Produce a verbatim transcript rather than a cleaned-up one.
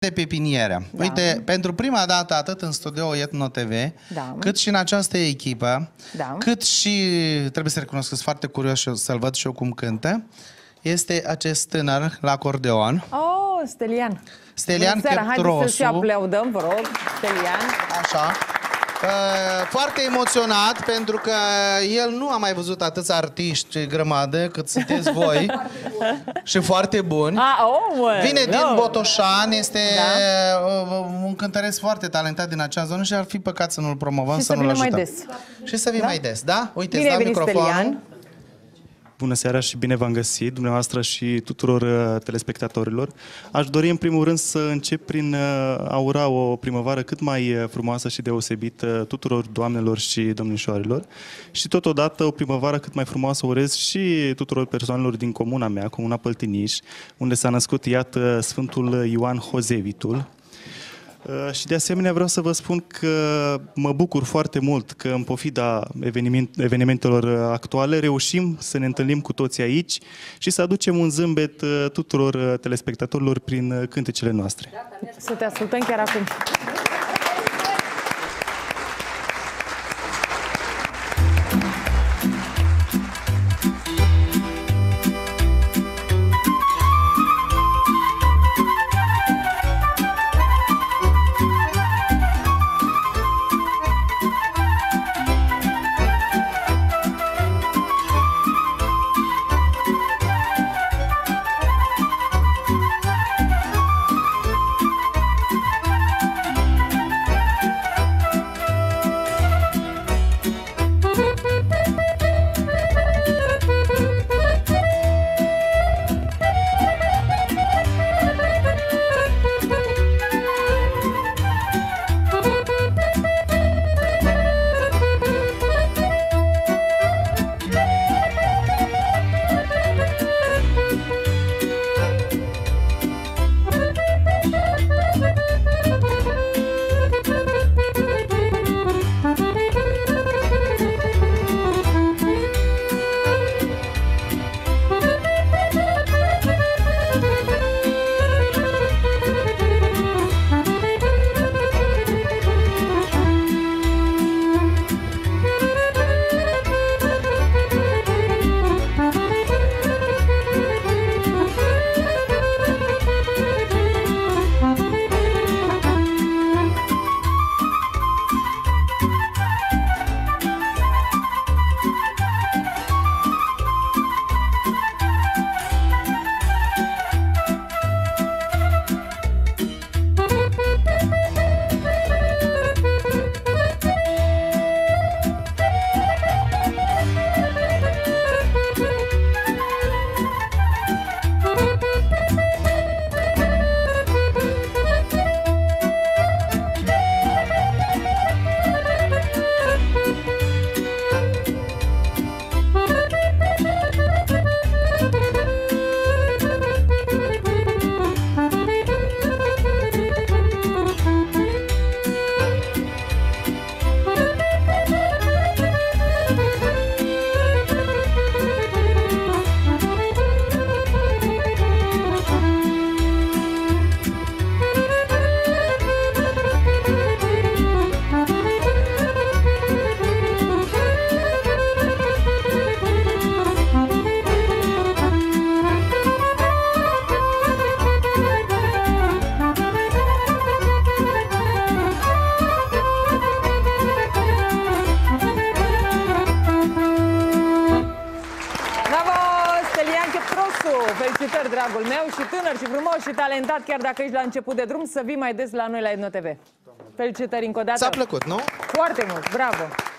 de pepiniere. Da. Uite, pentru prima dată, atât în studio Etno T V, Da. cât și în această echipă, Da. cât și, trebuie să recunosc că sunt foarte curios și să-l văd și eu cum cântă, este acest tânăr la acordeon. Oh, Stelian. Stelian Cheptrosu. Haideți să-și Cheptrosu. aplaudăm, vă rog, Stelian. Așa. Uh, foarte emoționat pentru că el nu a mai văzut atâția artiști grămadă cât sunteți voi și foarte buni. Ah, oh, mă, Vine no. din Botoșan, este Da. uh, un cântăresc foarte talentat din acea zonă și ar fi păcat să nu-l promovăm, Și să, să nu-l vină mai ajutăm. des. Și să vii Da? mai des, da? Uite, Bine îți ai dau venit, microfonul. Stelian. Bună seara și bine v-am găsit, dumneavoastră și tuturor uh, telespectatorilor. Aș dori în primul rând să încep prin uh, a ura o primăvară cât mai uh, frumoasă și deosebită tuturor doamnelor și domnișoarelor și totodată o primăvară cât mai frumoasă urez și tuturor persoanelor din comuna mea, Comuna Păltiniș, unde s-a născut, iată, Sfântul Ioan Hozevitul. Și de asemenea vreau să vă spun că mă bucur foarte mult că în pofida eveniment, evenimentelor actuale reușim să ne întâlnim cu toții aici și să aducem un zâmbet tuturor telespectatorilor prin cântecele noastre. Să te ascultăm chiar acum. Felicitări, dragul meu, și tânăr, și frumos, și talentat, chiar dacă ești la început de drum, să vii mai des la noi la Etno T V. Felicitări încă o dată. Ți-a plăcut, nu? Foarte mult, bravo!